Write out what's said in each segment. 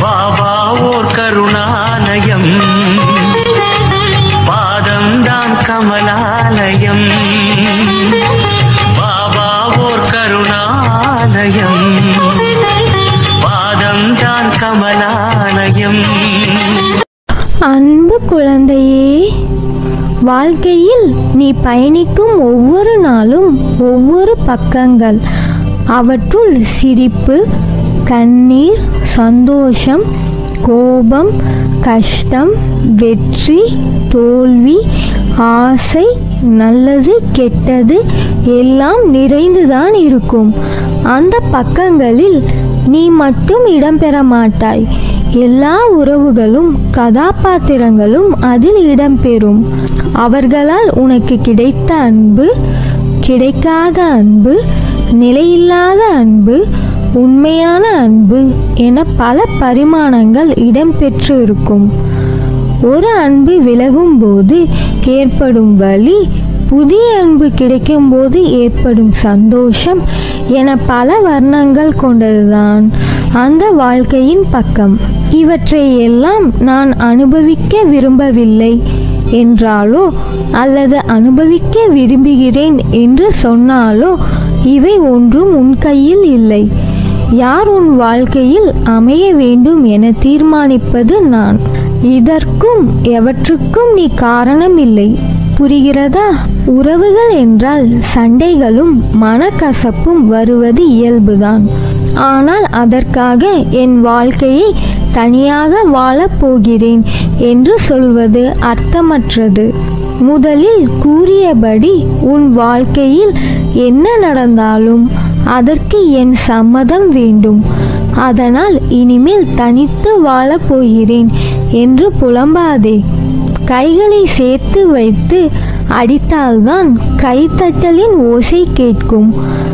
பாபா ஓர் கருணாலயம், பாதம்தான் கமலாலயம். பாபா ஓர் கருணாலயம், பாதம்தான் கமலாலயம். அன்பு குழந்தையே, வாழ்க்கையில் நீ பயணிக்கும் ஒவ்வொரு நாளும் ஒவ்வொரு பக்கங்கள். அவற்றுள் சிரிப்பு, கண்ணீர், சந்தோஷம், கோபம், கஷ்டம், வெற்றி, தோல்வி, ஆசை, நல்லது, கெட்டது எல்லாம் நிறைந்துதான் இருக்கும். அந்த பக்கங்களில் நீ மட்டும் இடம்பெற மாட்டாய். எல்லா உறவுகளும் கதாபாத்திரங்களும் அதில் இடம்பெறும். அவர்களால் உனக்கு கிடைத்த அன்பு, கிடைக்காத அன்பு, நிலையில்லாத அன்பு, உண்மையான அன்பு என பல பரிமாணங்கள் இடம்பெற்று இருக்கும். ஒரு அன்பு விலகும் போது ஏற்படும் வலி, புதிய அன்பு கிடைக்கும் போது ஏற்படும் சந்தோஷம் என பல வர்ணங்கள் கொண்டதுதான் அந்த வாழ்க்கையின் பக்கம். இவற்றை எல்லாம் நான் அனுபவிக்க விரும்பவில்லை என்றாலோ அல்லது அனுபவிக்க விரும்புகிறேன் என்று சொன்னாலோ இவை ஒன்றும் உன் கையில் இல்லை. யார் உன் வாழ்க்கையில் அமைய வேண்டும் என தீர்மானிப்பது நான். இதற்கும் எவற்றுக்கும் நீ காரணம் இல்லை. புரிகிறதா? உறவுகள் என்றால் சண்டைகளும் மனக்கசப்பும் வருவது இயல்புதான். ஆனால் அதற்காக என் வாழ்க்கையை தனியாக வாழப் போகிறேன் என்று சொல்வது அர்த்தமற்றது. முதலில் கூறியபடி உன் வாழ்க்கையில் என்ன நடந்தாலும் அதற்கு என் சம்மதம் வேண்டும். அதனால் இனிமேல் தனித்து வாழப் போகிறேன் என்று புலம்பாதே. கைகளை சேர்த்து வைத்து அடித்தால்தான் கைத்தட்டலின் ஓசை கேட்கும்.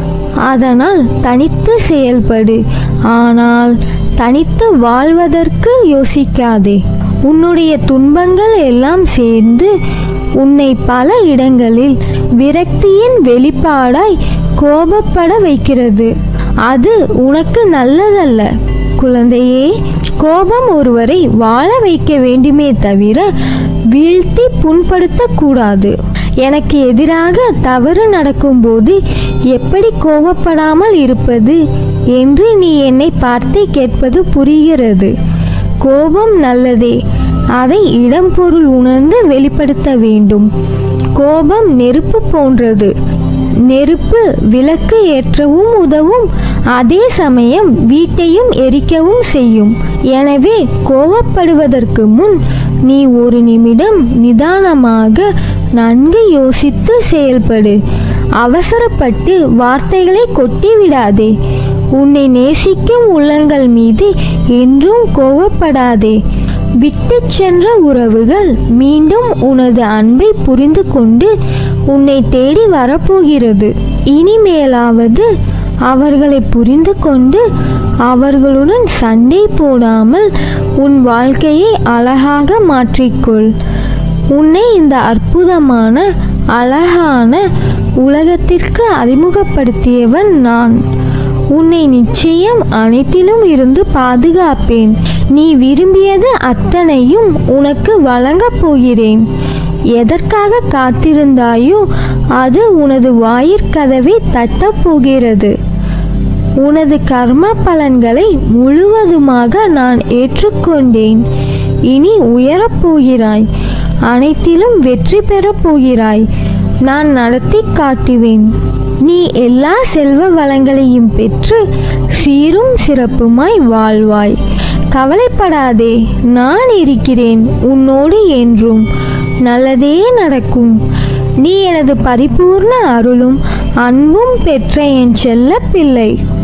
அதனால் தனித்து செயல்படு. ஆனால் தனித்து வாழ்வதற்கு யோசிக்காதே. உன்னுடைய துன்பங்கள் எல்லாம் சேர்ந்து உன்னை பல இடங்களில் விரக்தியின் வெளிப்பாடாய் கோபப்பட வைக்கிறது. அது உனக்கு நல்லதல்ல குழந்தையே. கோபம் ஒருவரை வாழ வைக்க வேண்டுமே தவிர வீழ்த்தி புண்படுத்தக்கூடாது. எனக்கு எதிராக தவறு நடக்கும்போது எப்படி கோபப்படாமல் இருப்பது என்று நீ என்னை பார்த்து கேட்பது புரிகிறது. கோபம் நல்லதே, அதை இடம் பொருள் உணர்ந்து வெளிப்படுத்த வேண்டும். கோபம் நெருப்பு போன்றது. நெருப்பு விளக்கு ஏற்றவும் உதவும், அதே சமயம் வீட்டையும் எரிக்கவும் செய்யும். எனவே கோபப்படுவதற்கு முன் நீ ஒரு நிமிடம் நிதானமாக நன்கு யோசித்து செயல்படு. அவசரப்பட்டு வார்த்தைகளை கொட்டிவிடாதே. உன்னை நேசிக்கும் உள்ளங்கள் மீது என்றும் கோபப்படாதே. விட்டு சென்ற உறவுகள் மீண்டும் உனது அன்பை புரிந்து கொண்டு உன்னை தேடி வரப்போகிறது. இனிமேலாவது அவர்களை புரிந்து கொண்டு அவர்களுடன் சண்டை போடாமல் உன் வாழ்க்கையை அழகாக மாற்றிக்கொள். உன்னை இந்த அற்புதமான அழகான உலகத்திற்கு அறிமுகப்படுத்தியவன் நான். உன்னை நிச்சயம் அனைத்திலும் இருந்து பாதுகாப்பேன். நீ விரும்பியது அத்தனையும் உனக்கு வழங்கப் போகிறேன். எதற்காக காத்திருந்தாயோ அது உனது வாயிற்கதவை தட்டப் போகிறது. உனது கர்ம பலன்களை முழுவதுமாக நான் ஏற்றுக்கொண்டேன். இனி உயரப் போகிறாய். அனைத்திலும் வெற்றி பெறப் போகிறாய். நான் நடத்தி காட்டுவேன். நீ எல்லா செல்வ வளங்களையும் பெற்று சீரும் சிறப்புமாய் வாழ்வாய். கவலைப்படாதே, நான் இருக்கிறேன் உன்னோடு என்றும். நல்லதே நடக்கும். நீ எனது பரிபூர்ண அருளும் அன்பும் பெற்ற என் செல்ல பிள்ளை.